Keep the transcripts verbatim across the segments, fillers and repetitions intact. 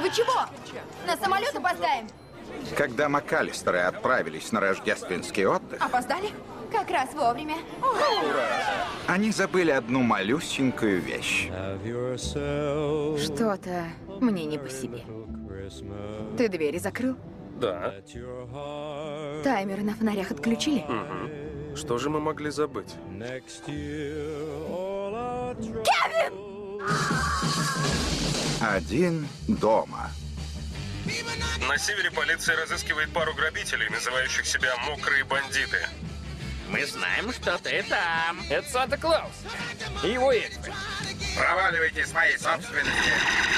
Вы чего? На самолет опоздаем? Когда МакАлистеры отправились на рождественский отдых, Опоздали? Как раз вовремя. они забыли одну малюсенькую вещь. Что-то мне не по себе. Ты двери закрыл? Да. Таймеры на фонарях отключили? Угу. Что же мы могли забыть? Один дома. На севере полиция разыскивает пару грабителей, называющих себя «мокрые бандиты». Мы знаем, что ты там. Это Санта-Клаус и его эльфы. Проваливайте с моей собственности.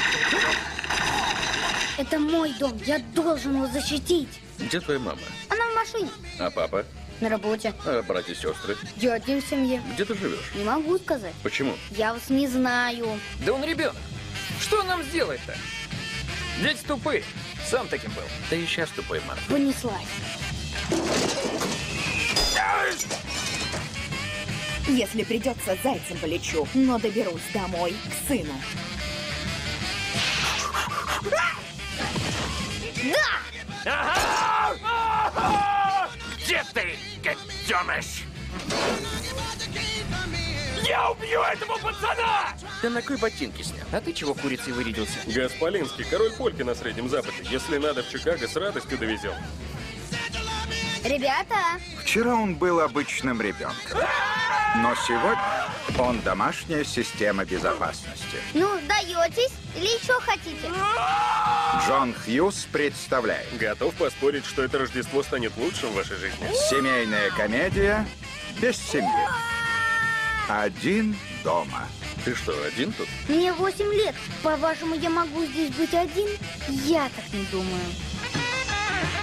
Это мой дом, я должен его защитить. Где твоя мама? Она в машине. А папа? На работе. А братья и сестры? Я один в семье. Где ты живешь? Не могу сказать. Почему? Я вас не знаю. Да он ребенок. Что он нам сделает-то? Дети тупые. Сам таким был. Ты и сейчас тупой, Марк. Понеслась. Если придется, зайцем полечу, но доберусь домой к сыну. Где ты, гаденыш? Я убью этого пацана! Ты на кой ботинки снял? А ты чего курицей вырядился? Гаспалинский, король польки на Среднем Западе. Если надо, в Чикаго с радостью довезем. Ребята, Вчера он был обычным ребенком, но сегодня он домашняя система безопасности. ну, сдаетесь или еще хотите? Джон Хьюз представляет Готов поспорить, что это Рождество станет лучшим в вашей жизни. семейная комедия без семьи. Один дома. Ты что, один тут? Мне восемь лет. По-вашему, я могу здесь быть один? Я так не думаю.